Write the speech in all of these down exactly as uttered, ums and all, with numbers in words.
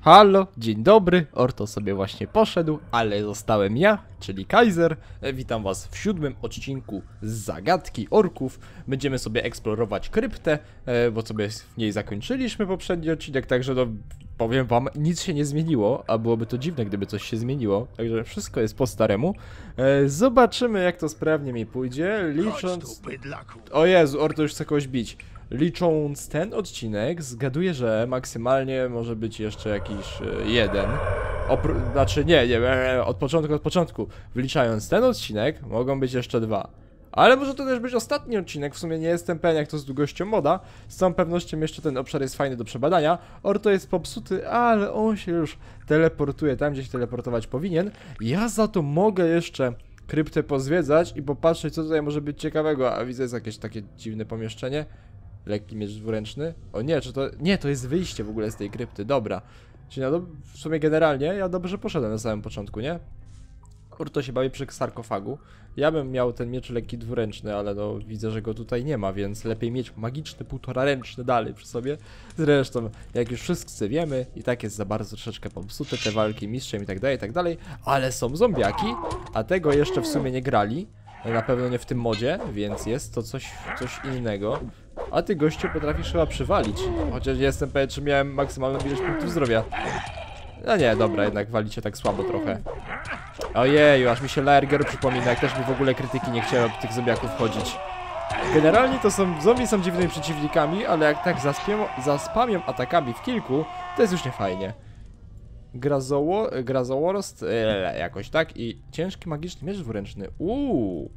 Halo, dzień dobry, Orto sobie właśnie poszedł, ale zostałem ja, czyli Kaiser. Witam was w siódmym odcinku z Zagadki Orków. Będziemy sobie eksplorować kryptę, bo sobie w niej zakończyliśmy poprzedni odcinek, także no powiem wam, nic się nie zmieniło, a byłoby to dziwne, gdyby coś się zmieniło, także wszystko jest po staremu. Zobaczymy, jak to sprawnie mi pójdzie, licząc... O Jezu, Orto już chce kogoś bić. Licząc ten odcinek, zgaduję, że maksymalnie może być jeszcze jakiś y, jeden. Opr znaczy nie, nie, od początku, od początku. Wliczając ten odcinek, mogą być jeszcze dwa. Ale może to też być ostatni odcinek, w sumie nie jestem pewien, jak to z długością moda. Z całą pewnością jeszcze ten obszar jest fajny do przebadania. Orto jest popsuty, ale on się już teleportuje tam, gdzie się teleportować powinien. Ja za to mogę jeszcze kryptę pozwiedzać i popatrzeć, co tutaj może być ciekawego. A widzę, jest jakieś takie dziwne pomieszczenie. Lekki miecz dwuręczny. O nie, czy to... Nie, to jest wyjście w ogóle z tej krypty, dobra. Czyli no, w sumie generalnie ja dobrze poszedłem na samym początku, nie? Orto się bawi przy sarkofagu. Ja bym miał ten miecz lekki dwuręczny, ale no widzę, że go tutaj nie ma, więc lepiej mieć magiczny, półtoraręczny dalej przy sobie. Zresztą, jak już wszyscy wiemy, i tak jest za bardzo troszeczkę popsute te walki mistrzem i tak dalej, i tak dalej. Ale są zombiaki, a tego jeszcze w sumie nie grali. Na pewno nie w tym modzie, więc jest to coś, coś innego. A ty, gościu, potrafisz chyba przywalić. Chociaż nie jestem pewien, czy miałem maksymalną ilość punktów zdrowia. No nie, dobra, jednak walicie tak słabo trochę. Ojeju, aż mi się Laerger przypomina, jak też mi w ogóle krytyki nie chciały od tych zombiaków chodzić. Generalnie to są, zombie są dziwnymi przeciwnikami, ale jak tak zaspią, zaspamią atakami w kilku, to jest już nie fajnie. Grazoło, Grazołorost, ee, jakoś tak, i ciężki magiczny miecz dwuręczny. Uuu.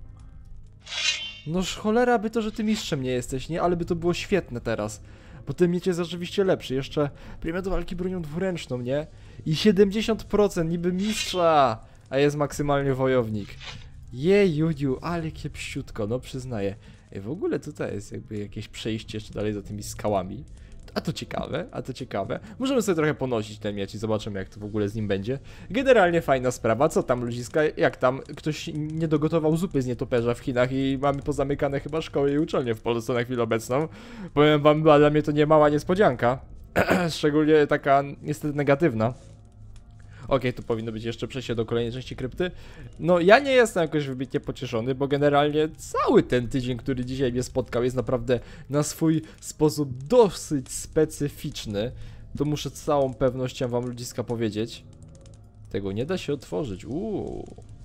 Noż cholera by to, że ty mistrzem nie jesteś, nie? Ale by to było świetne teraz. Bo ten miecz jest oczywiście lepszy. Jeszcze premia do walki bronią dwuręczną, nie? I siedemdziesiąt procent niby mistrza, a jest maksymalnie wojownik. Jejuju, ale kiepściutko, no przyznaję. Ej, w ogóle tutaj jest jakby jakieś przejście jeszcze dalej za tymi skałami. A to ciekawe, a to ciekawe. Możemy sobie trochę ponosić ten miecz i zobaczymy, jak to w ogóle z nim będzie. Generalnie fajna sprawa. Co tam, ludziska? Jak tam? Ktoś nie dogotował zupy z nietoperza w Chinach i mamy pozamykane chyba szkoły i uczelnie w Polsce na chwilę obecną. Powiem wam, dla mnie to nie mała niespodzianka. Szczególnie taka niestety negatywna. Okej, okay, tu powinno być jeszcze przejście do kolejnej części krypty. No, ja nie jestem jakoś wybitnie pocieszony, bo generalnie cały ten tydzień, który dzisiaj mnie spotkał, jest naprawdę na swój sposób dosyć specyficzny. To muszę z całą pewnością wam, ludziska, powiedzieć. Tego nie da się otworzyć. Uuu.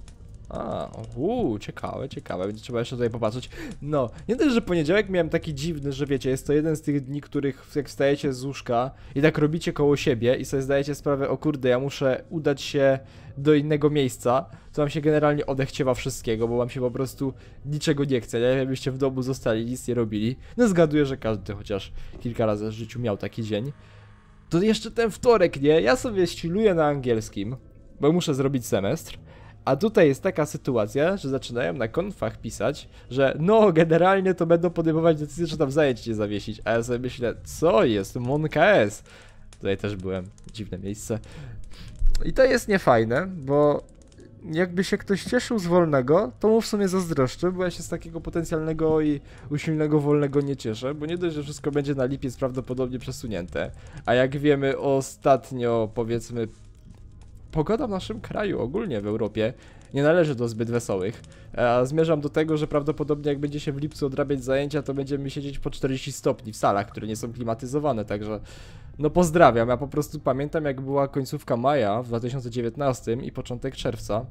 A, uuu, ciekawe, ciekawe, będzie trzeba jeszcze tutaj popatrzeć. No, nie dość, że poniedziałek miałem taki dziwny, że wiecie, jest to jeden z tych dni, których jak wstajecie z łóżka i tak robicie koło siebie i sobie zdajecie sprawę, o kurde, ja muszę udać się do innego miejsca, to wam się generalnie odechciewa wszystkiego, bo wam się po prostu niczego nie chce, nie? Jakbyście w domu zostali, nic nie robili. No zgaduję, że każdy chociaż kilka razy w życiu miał taki dzień. To jeszcze ten wtorek, nie? Ja sobie ściluję na angielskim, bo muszę zrobić semestr. A tutaj jest taka sytuacja, że zaczynają na konfach pisać, że no generalnie to będą podejmować decyzję, że tam zajęć nie zawiesić. A ja sobie myślę, co jest? Monka S. Tutaj też byłem, dziwne miejsce. I to jest niefajne, bo jakby się ktoś cieszył z wolnego, to mu w sumie zazdroszczę, bo ja się z takiego potencjalnego i usilnego wolnego nie cieszę, bo nie dość, że wszystko będzie na lipiec prawdopodobnie przesunięte. A jak wiemy, ostatnio, powiedzmy, pogoda w naszym kraju, ogólnie w Europie, nie należy do zbyt wesołych. A zmierzam do tego, że prawdopodobnie jak będzie się w lipcu odrabiać zajęcia, to będziemy siedzieć po czterdzieści stopni w salach, które nie są klimatyzowane, także no pozdrawiam. Ja po prostu pamiętam, jak była końcówka maja w dwa tysiące dziewiętnastym i początek czerwca.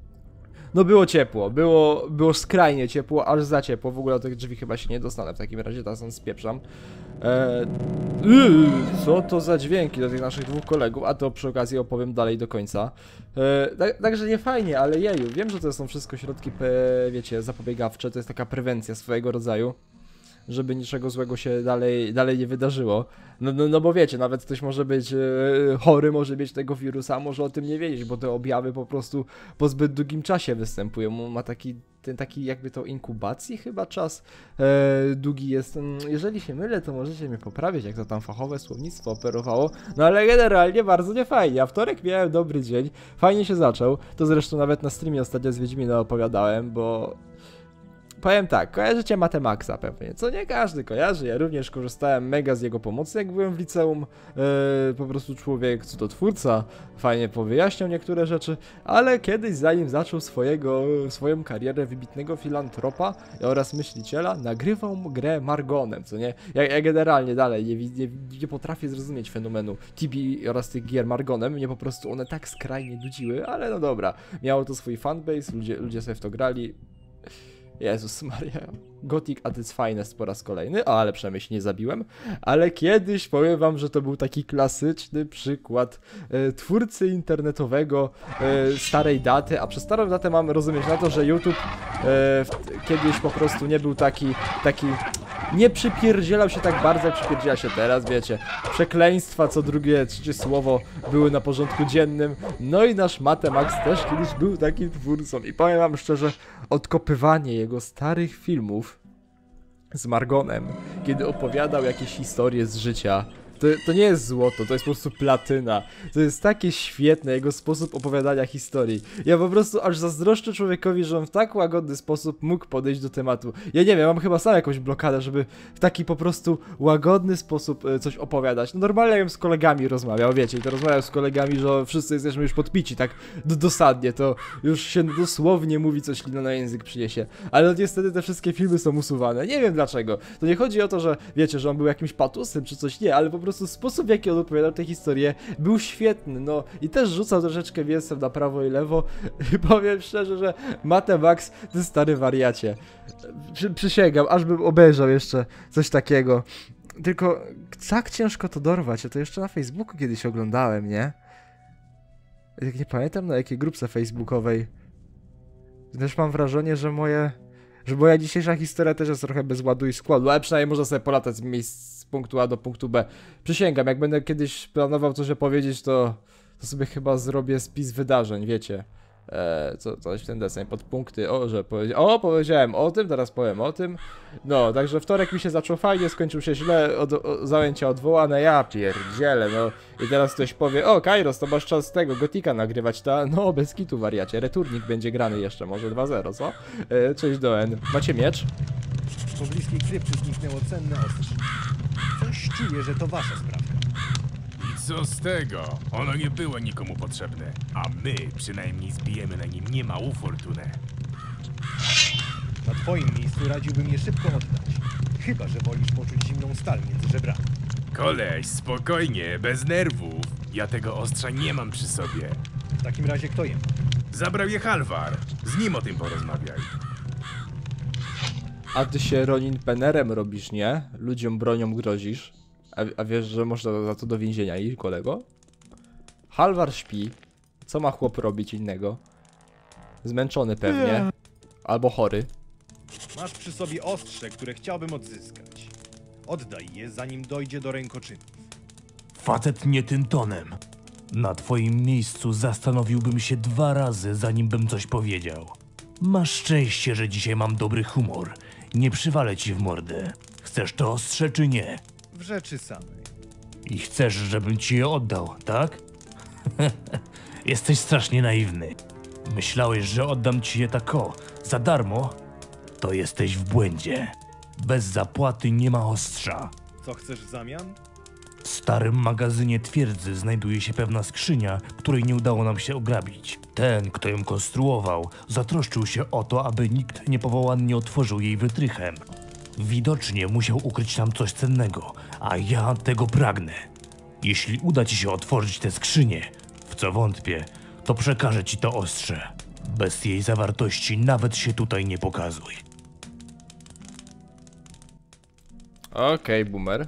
No było ciepło, było, było skrajnie ciepło, aż za ciepło. W ogóle do tych drzwi chyba się nie dostanę, w takim razie teraz on spieprzam. Eee, yy, co to za dźwięki do tych naszych dwóch kolegów, a to przy okazji opowiem dalej do końca. Eee, tak, także nie fajnie, ale jeju, wiem, że to są wszystko środki, wiecie, zapobiegawcze, to jest taka prewencja swojego rodzaju, żeby niczego złego się dalej, dalej nie wydarzyło. No, no, no bo wiecie, nawet ktoś może być e, chory, może mieć tego wirusa, może o tym nie wiedzieć, bo te objawy po prostu po zbyt długim czasie występują. Ma taki, ten taki jakby to inkubacji chyba czas e, długi jest. Jeżeli się mylę, to możecie mnie poprawić, jak to tam fachowe słownictwo operowało. No ale generalnie bardzo niefajnie. A wtorek miałem dobry dzień, fajnie się zaczął. To zresztą nawet na streamie ostatnio z Wiedźmina opowiadałem, bo powiem tak, kojarzycie Matę Maxa pewnie, co nie każdy kojarzy, ja również korzystałem mega z jego pomocy, jak byłem w liceum, yy, po prostu człowiek, cudotwórca, fajnie powyjaśniał niektóre rzeczy, ale kiedyś, zanim zaczął swojego, swoją karierę wybitnego filantropa oraz myśliciela, nagrywał grę Margonem, co nie? Ja, ja generalnie dalej nie, nie, nie potrafię zrozumieć fenomenu T B oraz tych gier Margonem, mnie po prostu one tak skrajnie nudziły, ale no dobra, miało to swój fanbase, ludzie, ludzie sobie w to grali. Jezus Maria, Gothic at its finest po raz kolejny, o, ale przynajmniej się nie zabiłem, ale kiedyś powiem wam, że to był taki klasyczny przykład e, twórcy internetowego e, starej daty, a przez starą datę mamy rozumieć na to, że YouTube e, w, kiedyś po prostu nie był taki, taki, nie przypierdzielał się tak bardzo, jak przypierdziela się teraz, wiecie, przekleństwa co drugie, trzecie słowo były na porządku dziennym, no i nasz Matemax też kiedyś był takim twórcą i powiem wam szczerze, odkopywanie jego starych filmów z Margonem, kiedy opowiadał jakieś historie z życia, to, to nie jest złoto, to jest po prostu platyna. To jest takie świetne, jego sposób opowiadania historii. Ja po prostu aż zazdroszczę człowiekowi, że on w tak łagodny sposób mógł podejść do tematu. Ja nie wiem, mam chyba sam jakąś blokadę, żeby w taki po prostu łagodny sposób coś opowiadać. No normalnie jakbym z kolegami rozmawiał, wiecie, i to rozmawiał z kolegami, że wszyscy jesteśmy już podpici, tak dosadnie, to już się dosłownie mówi, co ślina na język przyniesie. Ale niestety te wszystkie filmy są usuwane. Nie wiem dlaczego. To nie chodzi o to, że wiecie, że on był jakimś patusem czy coś, nie, ale po prostu sposób, w jaki on opowiadał tę historię, był świetny, no i też rzucał troszeczkę mięsem na prawo i lewo i powiem szczerze, że Matemax, ty stary wariacie. Przy, przysięgam, aż bym obejrzał jeszcze coś takiego. Tylko tak ciężko to dorwać, ja to jeszcze na Facebooku kiedyś oglądałem, nie? Jak nie pamiętam na jakiej grupce facebookowej. Też mam wrażenie, że moje... że moja dzisiejsza historia też jest trochę bez ładu i składu, ale przynajmniej można sobie polatać z miejsc z punktu A do punktu B. Przysięgam, jak będę kiedyś planował coś opowiedzieć, to, to sobie chyba zrobię spis wydarzeń, wiecie. Eee, co, coś w ten deseń, podpunkty, o, że powiedziałem, o, powiedziałem o tym, teraz powiem o tym. No, także wtorek mi się zaczął fajnie, skończył się źle, od, o, zajęcia odwołane, ja pierdzielę, no. I teraz ktoś powie, o, Kairos, to masz czas tego, Gotika nagrywać, ta, no, bez kitu, wariacie, returnik będzie grany jeszcze, może dwa zero, co? Eee, cześć Doen, macie miecz? W pobliskiej krypty zniknęło cenne ostrze. Coś czuję, że to wasza sprawka. I co z tego? Ono nie było nikomu potrzebne, a my przynajmniej zbijemy na nim niemałą fortunę. Na twoim miejscu radziłbym je szybko oddać. Chyba że wolisz poczuć zimną stal między żebrami. Koleś, spokojnie, bez nerwów. Ja tego ostrza nie mam przy sobie. W takim razie kto je ma? Zabrał je Halvar. Z nim o tym porozmawiaj. A ty się Ronin Penerem robisz, nie? Ludziom bronią grozisz. A, a wiesz, że można za to do więzienia iść, kolego? Halvar śpi. Co ma chłop robić innego? Zmęczony pewnie. Albo chory. Masz przy sobie ostrze, które chciałbym odzyskać. Oddaj je, zanim dojdzie do rękoczynów. Facet nie tym tonem. Na twoim miejscu zastanowiłbym się dwa razy, zanim bym coś powiedział. Masz szczęście, że dzisiaj mam dobry humor. Nie przywalę ci w mordę. Chcesz to ostrze czy nie? W rzeczy samej. I chcesz, żebym ci je oddał, tak? Jesteś strasznie naiwny. Myślałeś, że oddam ci je tak o, za darmo? To jesteś w błędzie. Bez zapłaty nie ma ostrza. Co chcesz w zamian? W starym magazynie twierdzy znajduje się pewna skrzynia, której nie udało nam się ograbić. Ten, kto ją konstruował, zatroszczył się o to, aby nikt niepowołannie otworzył jej wytrychem. Widocznie musiał ukryć tam coś cennego, a ja tego pragnę. Jeśli uda ci się otworzyć tę skrzynię, w co wątpię, to przekażę ci to ostrze. Bez jej zawartości nawet się tutaj nie pokazuj. Okej, okay, boomer.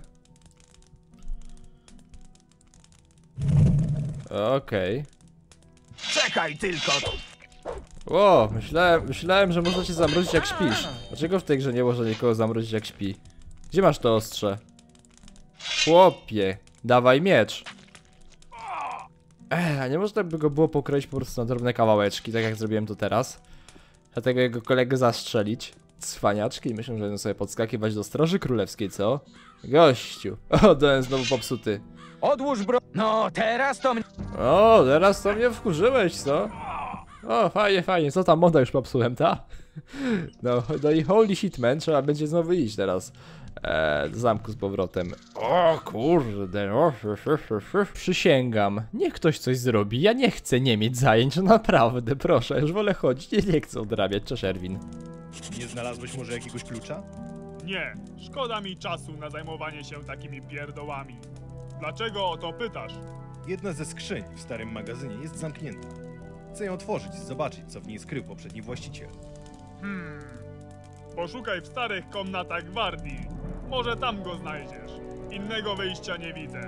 Okej. Okay. Czekaj tylko! O, myślałem, myślałem, że można cię zamrozić jak śpisz. Dlaczego w tej grze nie można nikogo zamrozić jak śpi? Gdzie masz to ostrze? Chłopie, dawaj miecz. Ech, a nie można by go było pokroić po prostu na drobne kawałeczki, tak jak zrobiłem to teraz. Dlatego jego kolegę zastrzelić. Cwaniaczki i myślę, że będą sobie podskakiwać do Straży Królewskiej, co? Gościu. O, Doen znowu popsuty. Odłóż bro... No, teraz to mnie... O, teraz to mnie wkurzyłeś, co? O, fajnie, fajnie, co tam, moda już popsułem, ta? No, no i holy shit, man, trzeba będzie znowu iść teraz e, do zamku z powrotem. O kurde, o, przysięgam, niech ktoś coś zrobi, ja nie chcę nie mieć zajęć, naprawdę, proszę, już wolę chodzić, nie, nie chcę odrabiać, cześć Erwin. Nie znalazłeś może jakiegoś klucza? Nie, szkoda mi czasu na zajmowanie się takimi pierdołami. Dlaczego o to pytasz? Jedna ze skrzyń w starym magazynie jest zamknięta. Chcę ją otworzyć, zobaczyć, co w niej skrył poprzedni właściciel. Hmm. Poszukaj w starych komnatach gwardii. Może tam go znajdziesz. Innego wyjścia nie widzę.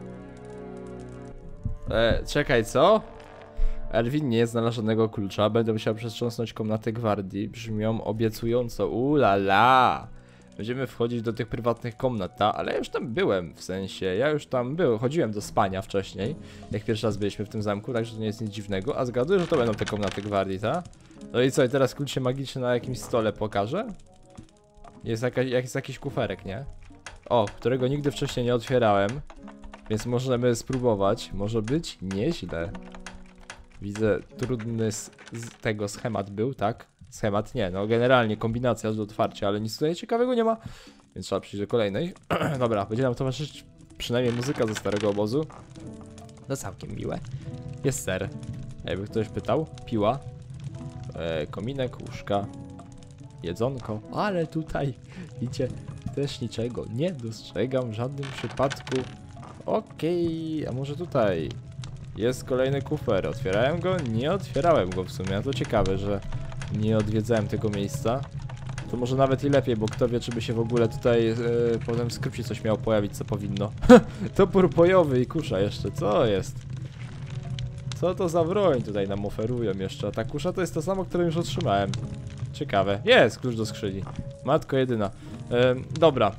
E, czekaj, co? Erwin nie znalazł żadnego klucza, będę musiał przetrząsnąć komnatę gwardii, brzmią obiecująco, ulala. Będziemy wchodzić do tych prywatnych komnat, ta? Ale ja już tam byłem, w sensie, ja już tam byłem, chodziłem do spania wcześniej, jak pierwszy raz byliśmy w tym zamku, także to nie jest nic dziwnego, a zgaduję, że to będą te komnaty gwardii, ta? No i co, i teraz klucz się magiczny na jakimś stole pokaże? Jest, jaka, jest jakiś kuferek, nie? O, którego nigdy wcześniej nie otwierałem, więc możemy spróbować, może być nieźle. Widzę, trudny z, z tego schemat był, tak? Schemat nie, no generalnie kombinacja do otwarcia, ale nic tutaj ciekawego nie ma, więc trzeba przyjść do kolejnej. Dobra, będzie nam towarzyszyć przynajmniej muzyka ze starego obozu. To całkiem miłe. Jest ser, jakby ktoś pytał, piła, e, kominek, łóżka, jedzonko, ale tutaj idzie też niczego nie dostrzegam w żadnym przypadku. Okej, okay, a może tutaj jest kolejny kufer, otwierałem go? Nie otwierałem go w sumie, a to ciekawe, że nie odwiedzałem tego miejsca. To może nawet i lepiej, bo kto wie, czy by się w ogóle tutaj yy, potem w skrypcie coś miało pojawić, co powinno. Topór bojowy i kusza jeszcze, co jest? Co to za broń tutaj nam oferują jeszcze? A ta kusza to jest to samo, które już otrzymałem. Ciekawe. Jest klucz do skrzyni. Matko jedyna. Yy, dobra.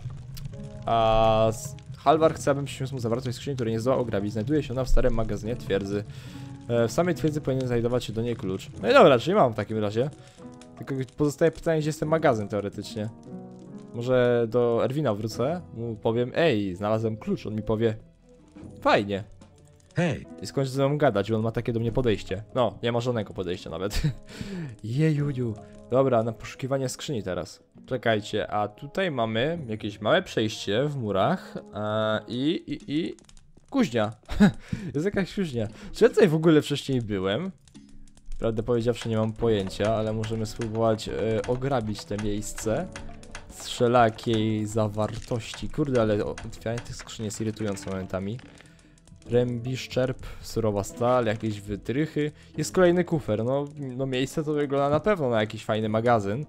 A Halvar chce, abym przyniósł mu zawartość skrzyni, której nie zdołał ograbić. Znajduje się ona w starym magazynie twierdzy. W samej twierdzy powinien znajdować się do niej klucz. No i dobra, czyli mam w takim razie. Tylko pozostaje pytanie, gdzie jest ten magazyn teoretycznie. Może do Erwina wrócę, mu powiem, ej, znalazłem klucz, on mi powie, fajnie. Hej, I skończy ze mną gadać, i on ma takie do mnie podejście. No, nie ma żadnego podejścia nawet. Jejuju. Dobra, na poszukiwanie skrzyni teraz. Czekajcie, a tutaj mamy jakieś małe przejście w murach a, i, i, i... kuźnia. Jest jakaś kuźnia. Czy ja tutaj w ogóle wcześniej byłem? Prawdę powiedziawszy nie mam pojęcia, ale możemy spróbować e, ograbić te miejsce z wszelakiej zawartości. Kurde, ale otwieranie tych skrzyni jest irytujące momentami. Rębi, szczerb, surowa stal, jakieś wytrychy. Jest kolejny kufer. No, no miejsce to wygląda na pewno na jakiś fajny magazyn.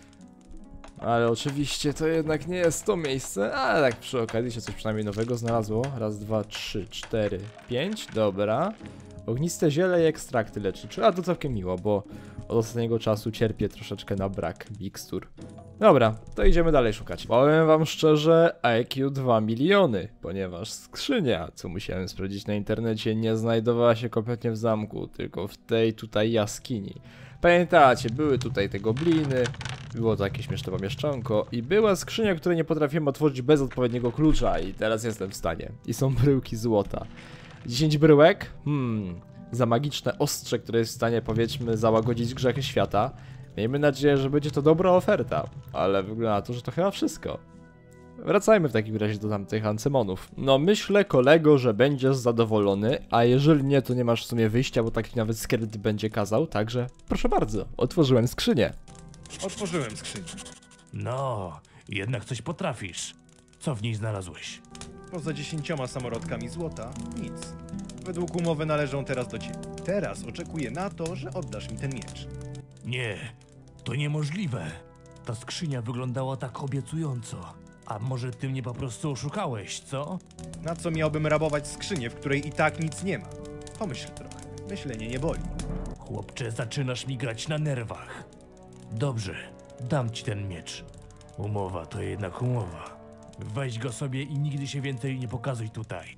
Ale oczywiście to jednak nie jest to miejsce, ale tak przy okazji się coś przynajmniej nowego znalazło. Raz, dwa, trzy, cztery, pięć, dobra. Ogniste ziele i ekstrakty lecznicze, a to całkiem miło, bo od ostatniego czasu cierpię troszeczkę na brak mikstur. Dobra, to idziemy dalej szukać. Powiem wam szczerze, I Q dwa miliony, ponieważ skrzynia, co musiałem sprawdzić na internecie, nie znajdowała się kompletnie w zamku, tylko w tej tutaj jaskini. Pamiętacie, były tutaj te gobliny, było to jakieś śmieszne pomieszczonko i była skrzynia, której nie potrafiłem otworzyć bez odpowiedniego klucza i teraz jestem w stanie. I są bryłki złota. dziesięć bryłek? Hmm, za magiczne ostrze, które jest w stanie, powiedzmy, załagodzić grzechy świata. Miejmy nadzieję, że będzie to dobra oferta, ale wygląda na to, że to chyba wszystko. Wracajmy w takim razie do tamtych ancemonów. No myślę, kolego, że będziesz zadowolony, a jeżeli nie, to nie masz w sumie wyjścia, bo taki nawet skrypt będzie kazał, także proszę bardzo, otworzyłem skrzynię. Otworzyłem skrzynię. No, jednak coś potrafisz. Co w niej znalazłeś? Poza dziesięcioma samorodkami złota, nic. Według umowy należą teraz do ciebie. Teraz oczekuję na to, że oddasz mi ten miecz. Nie, to niemożliwe. Ta skrzynia wyglądała tak obiecująco. A może ty mnie po prostu oszukałeś, co? Na co miałbym rabować skrzynię, w której i tak nic nie ma? Pomyśl trochę. Myślenie nie boli. Chłopcze, zaczynasz mi grać na nerwach. Dobrze, dam ci ten miecz. Umowa to jednak umowa. Weź go sobie i nigdy się więcej nie pokazuj tutaj.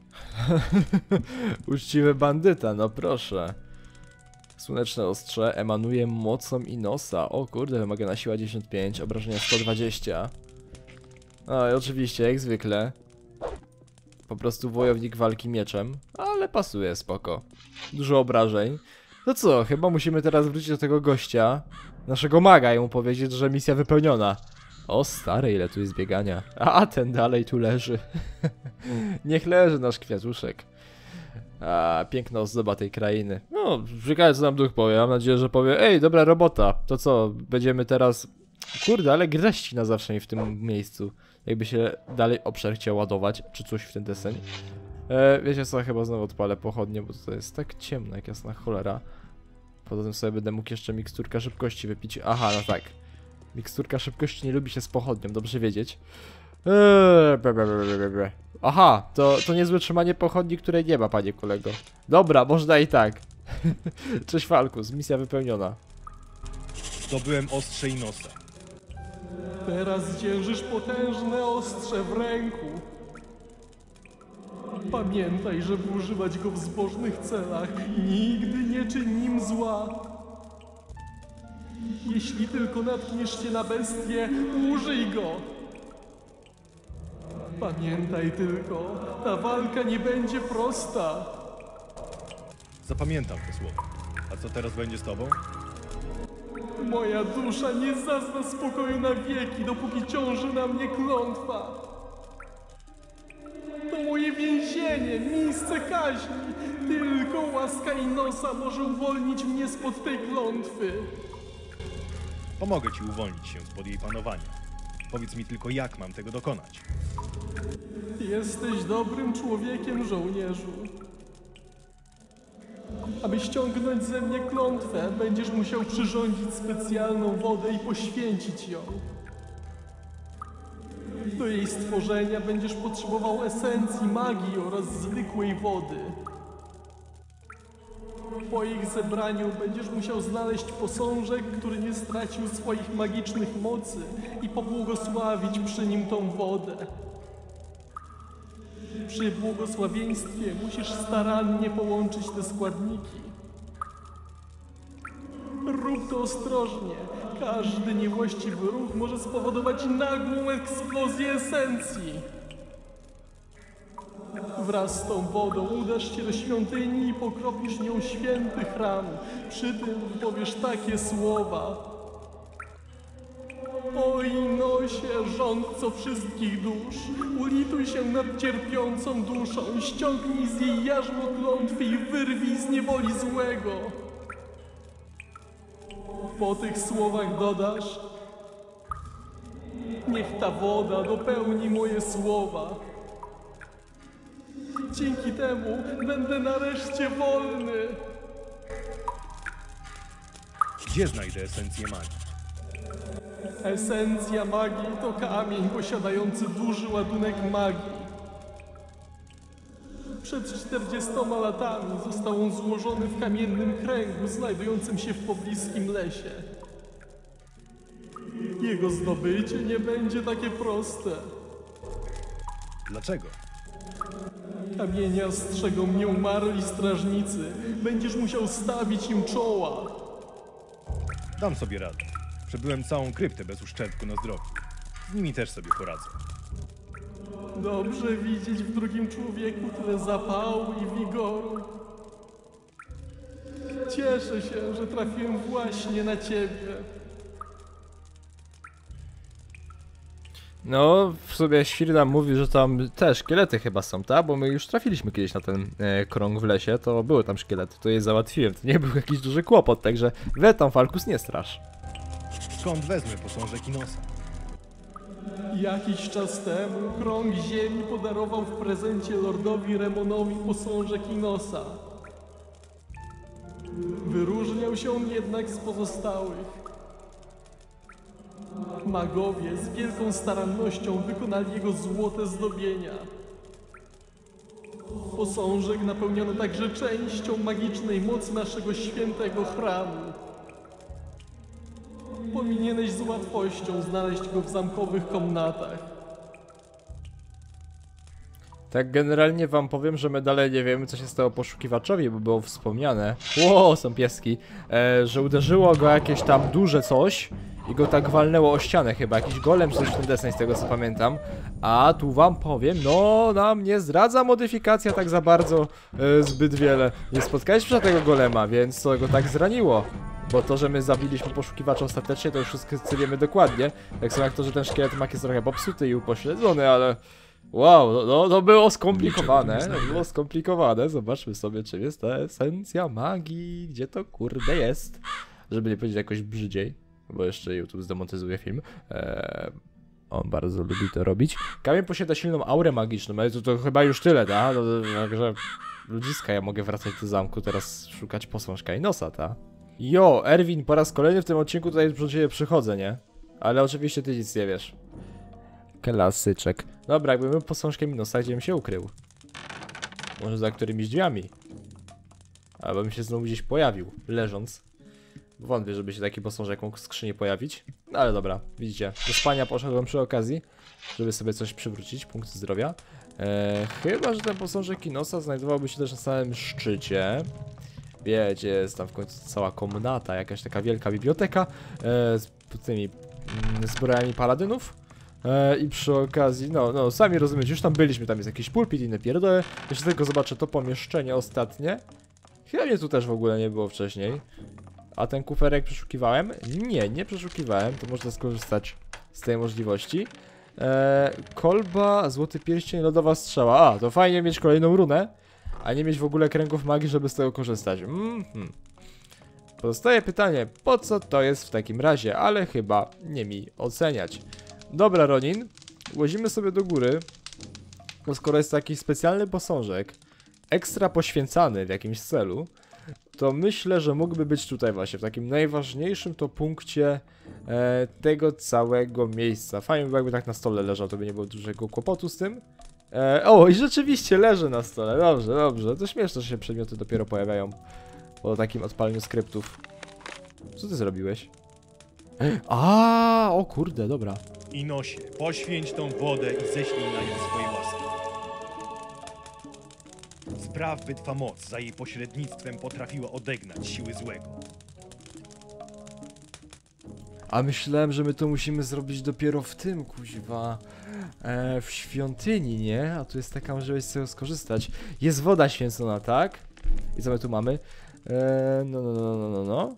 Uczciwy bandyta, no proszę. Słoneczne ostrze emanuje mocą i nosa. O kurde, wymaga na siła dziesięćdziesiąt pięć, obrażenia sto dwadzieścia. No i oczywiście, jak zwykle. Po prostu wojownik walki mieczem, ale pasuje, spoko. Dużo obrażeń. No co, chyba musimy teraz wrócić do tego gościa, naszego maga, i mu powiedzieć, że misja wypełniona. O stary, ile tu jest biegania. A, ten dalej tu leży. Niech leży nasz kwiatuszek. A, piękna ozdoba tej krainy. No, ciekawe co nam duch powie. Mam nadzieję, że powie, ej, dobra robota. To co, będziemy teraz... Kurde, ale greści na zawsze mi w tym miejscu. Jakby się dalej obszar chciał ładować, czy coś w ten deseń. E, wiecie co, chyba znowu odpalę pochodnie, bo to jest tak ciemno, jak jasna cholera. Poza tym sobie będę mógł jeszcze miksturka szybkości wypić. Aha, no tak. Miksturka szybkości nie lubi się z pochodnią, dobrze wiedzieć. Eee, bre, bre, bre, bre, bre. Aha, to, to niezłe trzymanie pochodni, której nie ma, panie kolego. Dobra, można i tak. Cześć Falkus, misja wypełniona. Zdobyłem ostrze Inosa. Teraz dzierżysz potężne ostrze w ręku. Pamiętaj, żeby używać go w zbożnych celach. Nigdy nie czyń nim zła. Jeśli tylko natkniesz się na bestię, użyj go. Pamiętaj tylko, ta walka nie będzie prosta. Zapamiętam te słowa. A co teraz będzie z tobą? Moja dusza nie zazna spokoju na wieki, dopóki ciąży na mnie klątwa. To moje więzienie, miejsce kaźni. Tylko łaska Inosa może uwolnić mnie spod tej klątwy. Pomogę ci uwolnić się spod jej panowania. Powiedz mi tylko, jak mam tego dokonać. Jesteś dobrym człowiekiem, żołnierzu. Aby ściągnąć ze mnie klątwę, będziesz musiał przyrządzić specjalną wodę i poświęcić ją. Do jej stworzenia będziesz potrzebował esencji magii oraz zwykłej wody. Po ich zebraniu będziesz musiał znaleźć posążek, który nie stracił swoich magicznych mocy i pobłogosławić przy nim tą wodę. Przy błogosławieństwie musisz starannie połączyć te składniki. Rób to ostrożnie. Każdy niewłaściwy ruch może spowodować nagłą eksplozję esencji. Wraz z tą wodą udasz się do świątyni i pokropisz nią święty hram. Przy tym powiesz takie słowa. O Inosie, rządco wszystkich dusz, ulituj się nad cierpiącą duszą, ściągnij z jej jarzmo klątwy i wyrwij z niewoli złego. Po tych słowach dodasz: niech ta woda dopełni moje słowa. Dzięki temu będę nareszcie wolny. Gdzie znajdę esencję magii? Esencja magii to kamień posiadający duży ładunek magii. Przed czterdziestoma latami został on złożony w kamiennym kręgu znajdującym się w pobliskim lesie. Jego zdobycie nie będzie takie proste. Dlaczego? Kamienia strzegą mnie umarli strażnicy. Będziesz musiał stawić im czoła. Dam sobie radę. Przebyłem całą kryptę bez uszczerbku na zdrowiu. Z nimi też sobie poradzę. Dobrze widzieć w drugim człowieku tyle zapału i wigoru. Cieszę się, że trafiłem właśnie na ciebie. No, w sobie Świr nam mówi, że tam te szkielety chyba są, tak? Bo my już trafiliśmy kiedyś na ten e, krąg w lesie, to były tam szkielety, to je załatwiłem, to nie był jakiś duży kłopot, także we tam Falkus nie strasz. Skąd wezmę posążek Inosa? Jakiś czas temu krąg ziemi podarował w prezencie lordowi Remonowi posążek Inosa. Wyróżniał się on jednak z pozostałych. Magowie z wielką starannością wykonali jego złote zdobienia. Posążek napełniono także częścią magicznej mocy naszego świętego hramu. Powinieneś z łatwością znaleźć go w zamkowych komnatach. Tak generalnie wam powiem, że my dalej nie wiemy, co się stało poszukiwaczowi, bo było wspomniane. Ło, są pieski. E, że uderzyło go jakieś tam duże coś i go tak walnęło o ścianę chyba. Jakiś golem, coś w ten deseń, z tego co pamiętam. A tu wam powiem, no nam nie zdradza modyfikacja tak za bardzo e, zbyt wiele. Nie spotkaliśmy się tego golema, więc to go tak zraniło. Bo to, że my zabiliśmy poszukiwacza ostatecznie, to już wszyscy wiemy dokładnie. Tak samo jak to, że ten szkielet mak jest trochę popsuty i upośledzony, ale... Wow, no, no to było skomplikowane, to było skomplikowane. Zobaczmy sobie, czym jest ta esencja magii, gdzie to kurde jest. Żeby nie powiedzieć jakoś brzydziej, bo jeszcze YouTube zdemonetyzuje film. Eee, on bardzo lubi to robić. Kamień posiada silną aurę magiczną, ale to, to chyba już tyle, tak? Także ludziska, ja mogę wracać do zamku, teraz szukać posążka i nosa, ta. Jo, Erwin, po raz kolejny w tym odcinku tutaj do ciebie przychodzę, nie? Ale oczywiście ty nic nie wiesz. Klasyczek. Dobra, jakby był posążkiem Minosa, gdzie bym się ukrył. Może za którymiś drzwiami. Albo bym się znowu gdzieś pojawił, leżąc. Wątpię, żeby się taki posążek mógł w skrzyni pojawić. No ale dobra, widzicie. Do spania poszedłem przy okazji, żeby sobie coś przywrócić, punkt zdrowia. Eee, chyba, że ten posążek Inosa znajdowałby się też na samym szczycie. Wiecie, jest tam w końcu cała komnata, jakaś taka wielka biblioteka e, z tymi mm, zbrojami paladynów. E, I przy okazji, no, no, sami rozumiecie, już tam byliśmy, tam jest jakiś pulpit i inne pierdoły. Jeszcze tylko zobaczę to pomieszczenie ostatnie. Chyba mnie tu też w ogóle nie było wcześniej. A ten kuferek przeszukiwałem? Nie, nie przeszukiwałem, to można skorzystać z tej możliwości. E, kolba, złoty pierścień, lodowa strzała. A, to fajnie mieć kolejną runę, a nie mieć w ogóle kręgów magii, żeby z tego korzystać. Mm-hmm. Pozostaje pytanie, po co to jest w takim razie, ale chyba nie mi oceniać. Dobra, Ronin, łazimy sobie do góry, bo skoro jest to jakiś specjalny posążek, ekstra poświęcany w jakimś celu, to myślę, że mógłby być tutaj właśnie, w takim najważniejszym to punkcie e, tego całego miejsca. Fajnie by było, jakby tak na stole leżał, to by nie było dużego kłopotu z tym. E, o, i rzeczywiście leży na stole, dobrze, dobrze, to śmieszne, że się przedmioty dopiero pojawiają po takim odpaleniu skryptów. Co ty zrobiłeś? A, o kurde, dobra. Inosie, poświęć tą wodę i ześlij na nią swoje łaski. Spraw, by twa moc za jej pośrednictwem potrafiła odegnać siły złego. A myślałem, że my to musimy zrobić dopiero w tym, kuźwa, e, w świątyni, nie? A tu jest taka możliwość z tego skorzystać. Jest woda święcona, tak? I co my tu mamy? E, no, no, no, no, no, no.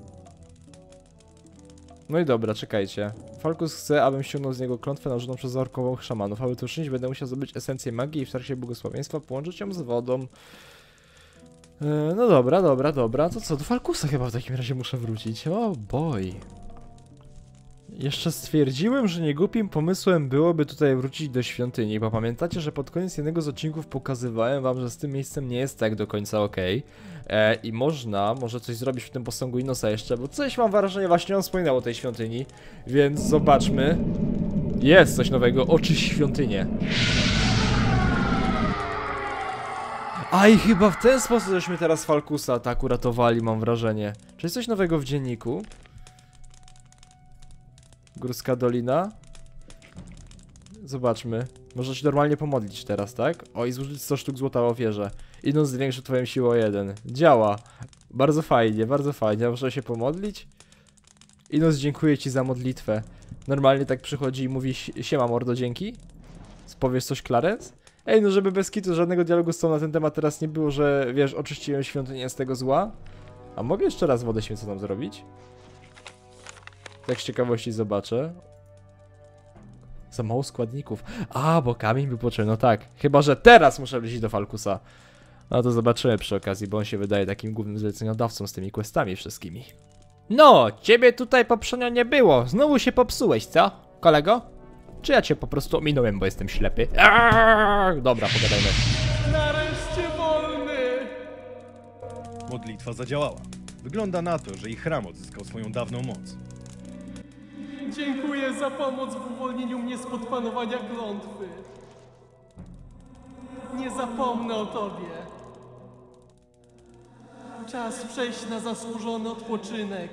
No i dobra, czekajcie. Falkus chce, abym ściągnął z niego klątwę nałożoną przez orkowych szamanów. Aby to uczynić, będę musiał zdobyć esencję magii i w trakcie błogosławieństwa połączyć ją z wodą. E, no dobra, dobra, dobra. To co, do Falkusa chyba w takim razie muszę wrócić. O, boy. Jeszcze stwierdziłem, że niegłupim pomysłem byłoby tutaj wrócić do świątyni, bo pamiętacie, że pod koniec jednego z odcinków pokazywałem wam, że z tym miejscem nie jest tak do końca okej. E, I można, może coś zrobić w tym posągu Inosa jeszcze, bo coś mam wrażenie, właśnie on wspominał o tej świątyni, więc zobaczmy. Jest coś nowego, oczyść świątynię. A i chyba w ten sposób żeśmy teraz Falkusa tak uratowali, mam wrażenie. Czy jest coś nowego w dzienniku? Górska Dolina. Zobaczmy. Można się normalnie pomodlić teraz, tak? O, i zużyć sto sztuk złota w ofierze. Idąc zwiększy twoją siłę o jeden. Działa. Bardzo fajnie, bardzo fajnie. Można się pomodlić. Idąc, dziękuję ci za modlitwę. Normalnie tak przychodzi i mówi: siema mordo, dzięki. Powiesz coś, Clarence? Ej, no żeby bez kitu żadnego dialogu z tobą na ten temat teraz nie było, że wiesz, oczyściłem świątynię z tego zła. A mogę jeszcze raz wodę święconą zrobić? Tak z ciekawości zobaczę. Za mało składników. A, bo kamień był potrzebny. No tak. Chyba że teraz muszę lecieć do Falkusa. No to zobaczymy przy okazji, bo on się wydaje takim głównym zleceniodawcą z tymi questami wszystkimi. No, ciebie tutaj poprzednio nie było. Znowu się popsułeś, co, kolego? Czy ja cię po prostu ominąłem, bo jestem ślepy? Aaaa! Dobra, pogadajmy. Nareszcie wolny! Modlitwa zadziałała. Wygląda na to, że ich hram odzyskał swoją dawną moc. Dziękuję za pomoc w uwolnieniu mnie spod panowania klątwy. Nie zapomnę o tobie. Czas przejść na zasłużony odpoczynek.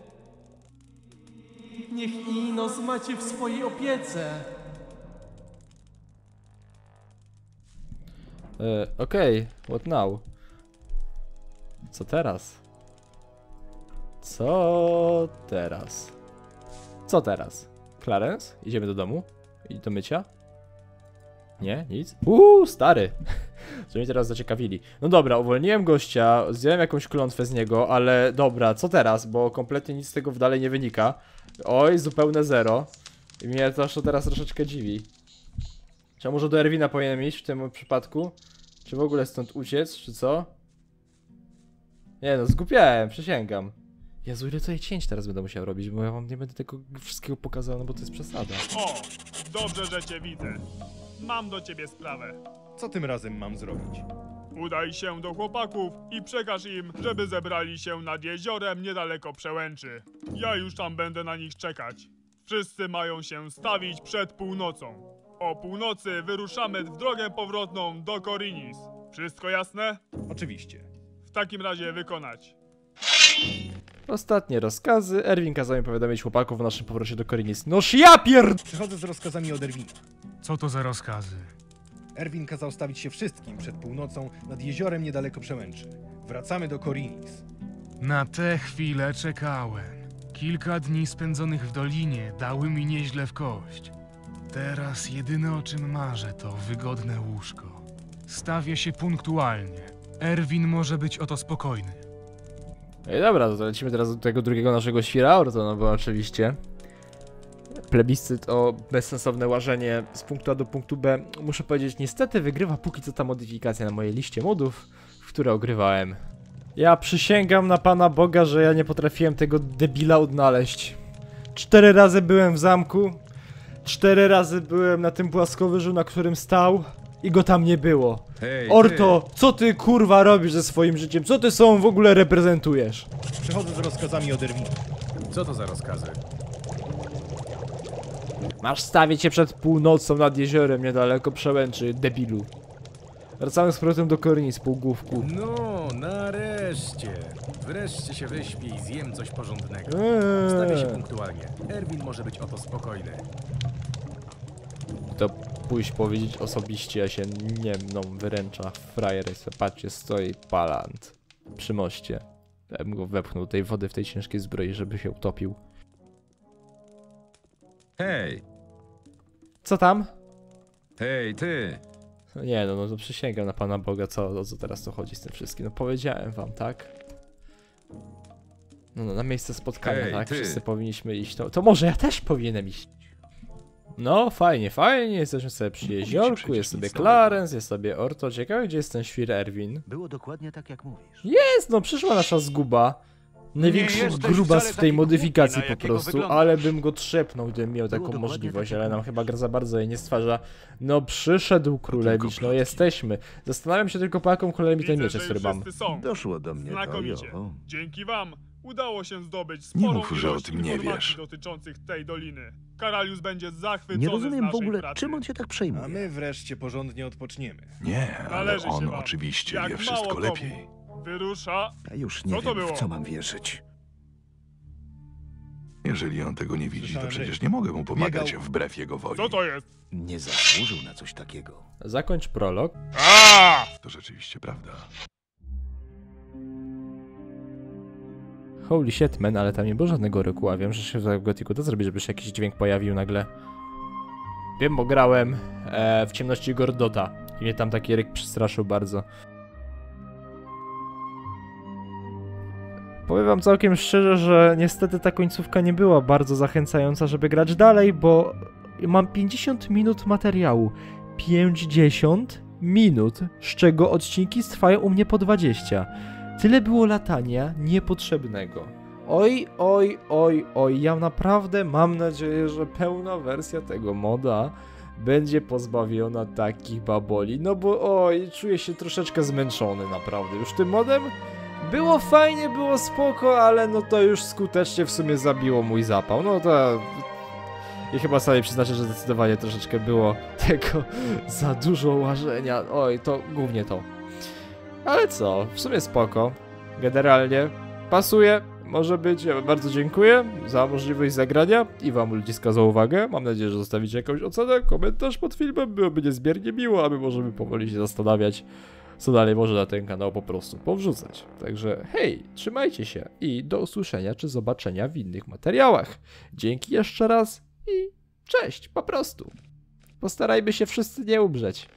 Niech Inos macie w swojej opiece. E, Okej, okay. What now? Co teraz? Co teraz? Co teraz? Clarence? Idziemy do domu? I do mycia? Nie? Nic? Uuu, stary! Co mnie teraz zaciekawili. No dobra, uwolniłem gościa, zdjąłem jakąś klątwę z niego, ale dobra, co teraz? Bo kompletnie nic z tego w dalej nie wynika. Oj, zupełne zero. I mnie to, to teraz troszeczkę dziwi. Czy może do Erwina powinienem iść w tym przypadku? Czy w ogóle stąd uciec, czy co? Nie no, zgupiałem, przysięgam. Jezu, ile tutaj cięć teraz będę musiał robić, bo ja wam nie będę tego wszystkiego pokazał, no bo to jest przesada. O, dobrze, że cię widzę. Mam do ciebie sprawę. Co tym razem mam zrobić? Udaj się do chłopaków i przekaż im, żeby zebrali się nad jeziorem niedaleko Przełęczy. Ja już tam będę na nich czekać. Wszyscy mają się stawić przed północą. O północy wyruszamy w drogę powrotną do Korinis. Wszystko jasne? Oczywiście. W takim razie wykonać. Ostatnie rozkazy. Erwin kazał mi powiadomić chłopaków o naszym powrocie do Korinis. Noż ja pierd... Przychodzę z rozkazami od Erwina. Co to za rozkazy? Erwin kazał stawić się wszystkim przed północą nad jeziorem niedaleko Przełęczy. Wracamy do Korinis. Na tę chwilę czekałem. Kilka dni spędzonych w dolinie dały mi nieźle w kość. Teraz jedyne o czym marzę to wygodne łóżko. Stawię się punktualnie. Erwin może być o to spokojny. No i dobra, to lecimy teraz do tego drugiego naszego świra, to no bo oczywiście plebiscyt o bezsensowne łażenie z punktu A do punktu B. Muszę powiedzieć, niestety wygrywa póki co ta modyfikacja na mojej liście modów, w które ogrywałem. Ja przysięgam na Pana Boga, że ja nie potrafiłem tego debila odnaleźć. Cztery razy byłem w zamku, cztery razy byłem na tym płaskowyżu, na którym stał i go tam nie było. Hej, Orto, ty. co ty kurwa robisz ze swoim życiem? Co ty sobą w ogóle reprezentujesz? Przychodzę z rozkazami od Erwina. Co to za rozkazy? Masz stawić się przed północą nad jeziorem niedaleko Przełęczy, debilu. Wracamy z powrotem do Korinis, półgłówku. No, nareszcie. Wreszcie się wyśpię i zjem coś porządnego. Eee. Stawię się punktualnie. Erwin może być o to spokojny. To pójść powiedzieć osobiście, ja się nie mną wyręcza. Frajer jest, patrzcie, stoi palant przy moście. Ja bym go wepchnął tej wody w tej ciężkiej zbroi, żeby się utopił. Hej, Co tam? hej, ty. No nie no, no to przysięgam na Pana Boga, co, o co teraz to chodzi z tym wszystkim. No powiedziałem wam, tak? No, no na miejsce spotkania, Hej, tak? ty. Wszyscy powinniśmy iść. To, to może ja też powinienem iść. No, fajnie, fajnie, jesteśmy sobie przy jeziorku, jest sobie Clarence, jest sobie Orto. Ciekawe, gdzie jest ten świr Erwin. Było dokładnie tak, jak mówisz. Jest, no przyszła nasza zguba. Największy jesteś grubas wcale w tej taki modyfikacji głupi, na po jakiego prostu, wyglądasz. ale bym go trzepnął, gdybym miał Było taką dokładnie możliwość, tak, jak ale nam mówisz. chyba gra za bardzo jej nie stwarza. No przyszedł królewicz, no plotki. jesteśmy. Zastanawiam się tylko, po jaką kolei mi ten Widzę, miecze, że który już mam. wszyscy są. Doszło do mnie to, Znakomicie. jo. Dzięki wam udało się zdobyć Nie sporą mów, że o ilość tym nie informacji wiesz. dotyczących tej doliny. Karalius będzie zachwycony Nie z rozumiem w naszej ogóle, pracy. czym on się tak A przejmuje. my wreszcie porządnie odpoczniemy. Nie, ale Należy się on wam. oczywiście Jak wie mało wszystko komu. lepiej. Wyrusza. Ja już nie Co to wiem, było? w co mam wierzyć. Jeżeli on tego nie widzi, to Słyszałem, przecież że nie mogę mu pomagać biegał- wbrew jego woli. Co to jest? Nie zasłużył na coś takiego. Zakończ prolog. A! To rzeczywiście prawda. Holy shit, man, ale tam nie było żadnego ryku, a wiem, że się w Gothicu da zrobić, żeby się jakiś dźwięk pojawił nagle. Wiem, bo grałem e, w ciemności Gordota i mnie tam taki ryk przestraszył bardzo. Powiem wam całkiem szczerze, że niestety ta końcówka nie była bardzo zachęcająca, żeby grać dalej, bo mam pięćdziesiąt minut materiału. pięćdziesiąt minut, z czego odcinki trwają u mnie po dwadzieścia. Tyle było latania niepotrzebnego. Oj, oj, oj, oj, ja naprawdę mam nadzieję, że pełna wersja tego moda będzie pozbawiona takich baboli, no bo oj, czuję się troszeczkę zmęczony naprawdę już tym modem. Było fajnie, było spoko, ale no to już skutecznie w sumie zabiło mój zapał, no to... I chyba sobie przyznaczę, że zdecydowanie troszeczkę było tego za dużo łażenia, oj, to głównie to. Ale co, w sumie spoko. Generalnie pasuje, może być. Ja bardzo dziękuję za możliwość zagrania i wam ludziska za uwagę. Mam nadzieję, że zostawicie jakąś ocenę, komentarz pod filmem. Byłoby niezmiernie miło, a my możemy powoli się zastanawiać, co dalej może na ten kanał po prostu powrzucać. Także hej, trzymajcie się i do usłyszenia czy zobaczenia w innych materiałach. Dzięki jeszcze raz i cześć, po prostu. Postarajmy się wszyscy nie umrzeć.